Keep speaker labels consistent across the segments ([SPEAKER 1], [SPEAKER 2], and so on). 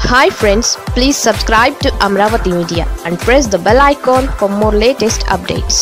[SPEAKER 1] Hi friends, please subscribe to Amravati Media and press the bell icon for more latest updates.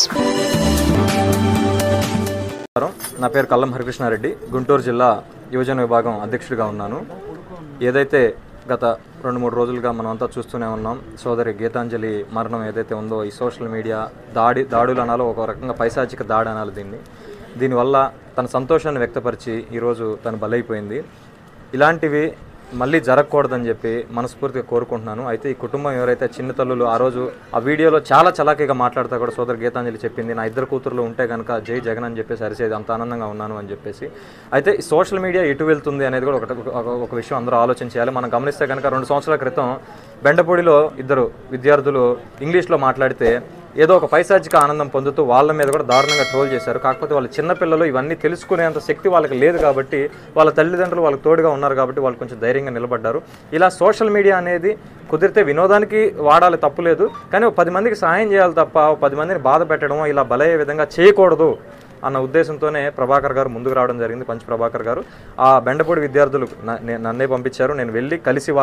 [SPEAKER 2] నా పేరు కల్లం హరికృష్ణారెడ్డి, గుంటూరు జిల్లా యువజన విభాగం అధ్యక్షుడిగా ఉన్నాను. ఏదైతే గత 2-3 రోజులుగా మనం అంతా చూస్తూనే ఉన్నాం, సోదరి గీతాంజలి మరణం ఏదైతే ఉందో ఈ సోషల్ మీడియా దాడులు అనాలో, ఒక రకంగా పైశాచిక దాడి అనాలి దీనివల్ల తన సంతోషాన్ని వ్యక్తపరిచి ఈరోజు తను బలైపోయింది. ఇలాంటివి మళ్ళీ జరగకూడదని చెప్పి మనస్ఫూర్తిగా కోరుకుంటున్నాను. అయితే ఈ కుటుంబం ఎవరైతే చిన్న తల్లులు ఆ రోజు ఆ వీడియోలో చాలా చలాకీగా మాట్లాడుతూ కూడా సోదరు గీతాంజలి చెప్పింది, నా 2 కూతుర్లు ఉంటే కనుక జై జగన్ అని చెప్పేసి అరిసేది, అంత ఆనందంగా ఉన్నాను అని చెప్పేసి. అయితే ఈ సోషల్ మీడియా ఎటు వెళ్తుంది అనేది కూడా ఒక విషయం అందరూ ఆలోచన చేయాలి. మనం గమనిస్తే కనుక 2 సంవత్సరాల క్రితం బెండపూడిలో 2 విద్యార్థులు ఇంగ్లీష్లో మాట్లాడితే ఏదో ఒక పైశాచిక ఆనందం పొందుతూ వాళ్ళ మీద కూడా దారుణంగా ట్రోల్ చేశారు. కాకపోతే వాళ్ళ చిన్నపిల్లలు ఇవన్నీ తెలుసుకునేంత శక్తి వాళ్ళకి లేదు కాబట్టి, వాళ్ళ తల్లిదండ్రులు వాళ్ళకి తోడుగా ఉన్నారు కాబట్టి వాళ్ళు కొంచెం ధైర్యంగా నిలబడ్డారు. ఇలా సోషల్ మీడియా అనేది కుదిరితే వినోదానికి వాడాలి, తప్పులేదు, కానీ 10 మందికి సహాయం చేయాలి తప్ప 10 మందిని బాధ పెట్టడం, ఇలా బలయ్యే విధంగా చేయకూడదు అన్న ఉద్దేశంతోనే ప్రభాకర్ గారు ముందుకు రావడం జరిగింది. పంచ్ ప్రభాకర్ గారు ఆ బెండపూడి విద్యార్థులు నన్నే పంపించారు. నేను వెళ్ళి కలిసి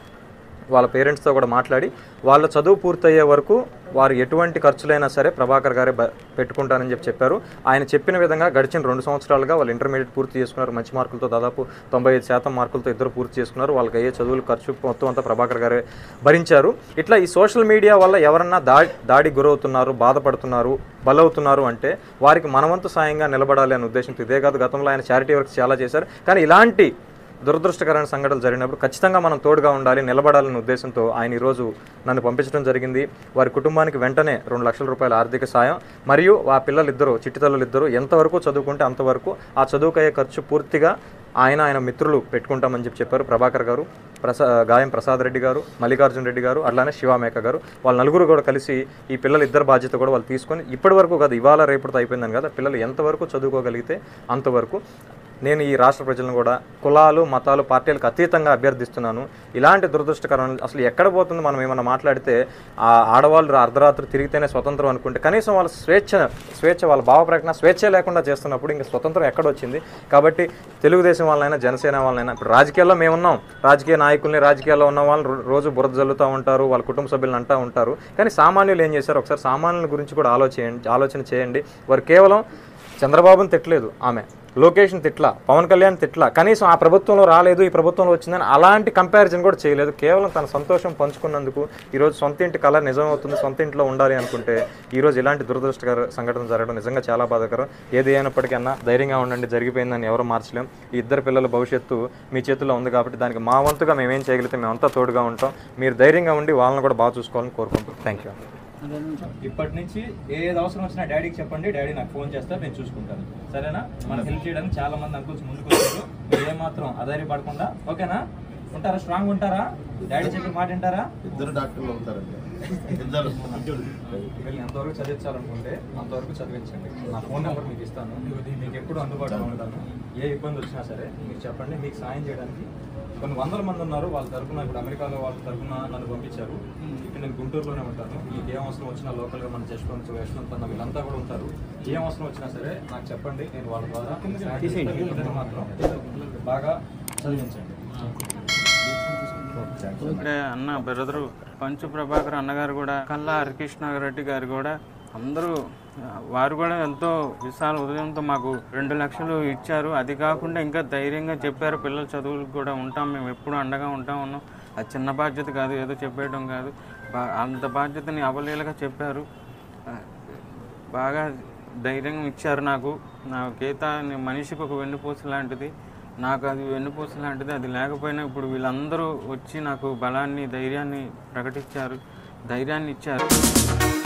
[SPEAKER 2] వాళ్ళ పేరెంట్స్తో కూడా మాట్లాడి వాళ్ళ చదువు పూర్తయ్యే వరకు వారు ఎటువంటి ఖర్చులైనా సరే ప్రభాకర్ గారే పెట్టుకుంటానని చెప్పారు. ఆయన చెప్పిన విధంగా గడిచిన 2 సంవత్సరాలుగా వాళ్ళు ఇంటర్మీడియట్ పూర్తి చేసుకున్నారు. మంచి మార్కులతో, దాదాపు 95% మార్కులతో 2 పూర్తి చేసుకున్నారు. వాళ్ళకి అయ్యే చదువులు ఖర్చు మొత్తం అంతా ప్రభాకర్ గారే భరించారు. ఇట్లా ఈ సోషల్ మీడియా వల్ల ఎవరన్నా దాడి గురవుతున్నారు, బాధపడుతున్నారు, బలవుతున్నారు అంటే వారికి మనవంతు సాయంగా నిలబడాలి అనే ఉద్దేశంతో, ఇదే కాదు గతంలో ఆయన చారిటీ వర్క్స్ చాలా చేశారు, కానీ ఇలాంటి దురదృష్టకరమైన సంఘటనలు జరిగినప్పుడు ఖచ్చితంగా మనం తోడుగా ఉండాలి, నిలబడాలనే ఉద్దేశంతో ఆయన ఈరోజు నన్ను పంపించడం జరిగింది. వారి కుటుంబానికి వెంటనే 2 లక్షల రూపాయల ఆర్థిక సాయం, మరియు ఆ పిల్లలిద్దరూ, చిట్టి తల్లులిద్దరూ ఎంతవరకు చదువుకుంటే అంతవరకు ఆ చదువుకయ్యే ఖర్చు పూర్తిగా ఆయన మిత్రులు పెట్టుకుంటామని చెప్పారు. ప్రభాకర్ గారు, గాయం ప్రసాద్ రెడ్డి గారు, మల్లికార్జున రెడ్డి గారు, అట్లానే శివామేక గారు, వాళ్ళ నలుగురు కూడా కలిసి ఈ పిల్లలిద్దరు బాధ్యత కూడా వాళ్ళు తీసుకొని ఇప్పటి వరకు కాదు, ఇవాళ రేపటితో అయిపోయిందని కదా, పిల్లలు ఎంతవరకు చదువుకోగలిగితే అంతవరకు నేను ఈ రాష్ట్ర ప్రజలను కూడా కులాలు, మతాలు, పార్టీలకు అతీతంగా అభ్యర్థిస్తున్నాను. ఇలాంటి దురదృష్టకరం అసలు ఎక్కడ పోతుంది? మనం ఏమన్నా మాట్లాడితే ఆ ఆడవాళ్ళు అర్ధరాత్రి తిరిగితేనే స్వతంత్రం అనుకుంటే, కనీసం వాళ్ళ స్వేచ్ఛ వాళ్ళ భావ ప్రకటన స్వేచ్ఛ లేకుండా చేస్తున్నప్పుడు ఇంకా స్వతంత్రం ఎక్కడొచ్చింది? కాబట్టి తెలుగుదేశం వాళ్ళైనా, జనసేన వాళ్ళైనా, ఇప్పుడు రాజకీయాల్లో మేమున్నాం, రాజకీయ నాయకుల్ని, రాజకీయాల్లో ఉన్న వాళ్ళు రోజు బురద జల్లుతూ ఉంటారు, వాళ్ళ కుటుంబ సభ్యులను అంటూ ఉంటారు, కానీ సామాన్యులు ఏం చేశారు? ఒకసారి సామాన్యుల గురించి కూడా ఆలోచన చేయండి. వారు కేవలం చంద్రబాబుని తిట్టలేదు, ఆమె లోకేష్ని తిట్లా, పవన్ కళ్యాణ్ తిట్లా, కనీసం ఆ ప్రభుత్వంలో రాలేదు, ఈ ప్రభుత్వంలో వచ్చిందని అలాంటి కంపారిజన్ కూడా చేయలేదు. కేవలం తన సంతోషం పంచుకున్నందుకు ఈరోజు సొంత ఇంటి కళ నిజం అవుతుంది, సొంత ఇంట్లో ఉండాలి అనుకుంటే ఈరోజు ఇలాంటి దురదృష్టకర సంఘటన జరగడం నిజంగా చాలా బాధాకరం. ఏది అయినప్పటికన్నా ధైర్యంగా ఉండండి, జరిగిపోయిందని ఎవరు మార్చలేం. ఈ 2 పిల్లల భవిష్యత్తు మీ చేతుల్లో ఉంది కాబట్టి దానికి మా వంతుగా మేమేం చేయగలిగితే మేమంతా తోడుగా ఉంటాం. మీరు ధైర్యంగా ఉండి వాళ్ళని కూడా బాగా చూసుకోవాలని కోరుకుంటాం. Thank you.
[SPEAKER 3] ఇప్పటి నుంచి ఏది అవసరం వచ్చినా డాడీకి చెప్పండి, డాడీ నాకు ఫోన్ చేస్తారు, నేను చూసుకుంటాను, సరేనా? మనం హెల్ప్ చేయడానికి చాలా మంది అంకుల్స్ ముందుకు వచ్చారు, మీరు ఏమాత్రం అధైర్యపడకుండా, ఓకేనా? ఉంటారా? స్ట్రాంగ్ ఉంటారా? డాడీ చెప్పి మాట వింటారా?
[SPEAKER 4] 2 డాక్టర్లు ఉంటారండి.
[SPEAKER 3] వీళ్ళు ఎంతవరకు చదివించాలనుకుంటే అంతవరకు చదివించండి. నా ఫోన్ నెంబర్ మీకు ఇస్తాను, మీకు ఎప్పుడు అందుబాటులో ఉంటాను. ఏ ఇబ్బంది వచ్చినా సరే మీరు చెప్పండి, మీకు సాయం చేయడానికి కొన్ని 100 మంది ఉన్నారు. వాళ్ళ తరఫున ఇప్పుడు అమెరికాలో వాళ్ళ తరఫున నన్ను పంపించారు. ఇక్కడ నేను గుంటూరులోనే ఉంటాను. మీకు ఏం అవసరం వచ్చినా లోకల్గా మన జస్వంత్, యశ్వంత్ అన్న వీళ్ళంతా కూడా ఉంటారు. ఏం అవసరం వచ్చినా సరే నాకు చెప్పండి, నేను వాళ్ళ ద్వారా మాత్రం బాగా చదివించండి.
[SPEAKER 5] ఇక్కడే అన్న బ్రదరు పంచు ప్రభాకర్ అన్నగారు కూడా, కల్లా హరికృష్ణారెడ్డి గారు కూడా, అందరూ వారు కూడా ఎంతో విశాల ఉదయంతో మాకు 2 లక్షలు ఇచ్చారు. అది కాకుండా ఇంకా ధైర్యంగా చెప్పారు, పిల్లల చదువులకు కూడా ఉంటాం, మేము ఎప్పుడు అండగా ఉన్నాం. అది చిన్న బాధ్యత కాదు, ఏదో చెప్పేయడం కాదు, అంత బాధ్యతని అవలీలగా చెప్పారు. బాగా ధైర్యం ఇచ్చారు నాకు. నా గీత మనిషికి ఒక వెన్నుపూస లాంటిది, నాకు అది వెన్నుపూస లాంటిది. అది లేకపోయినా ఇప్పుడు వీళ్ళందరూ వచ్చి నాకు బలాన్ని, ధైర్యాన్ని ప్రకటించారు, ధైర్యాన్ని ఇచ్చారు.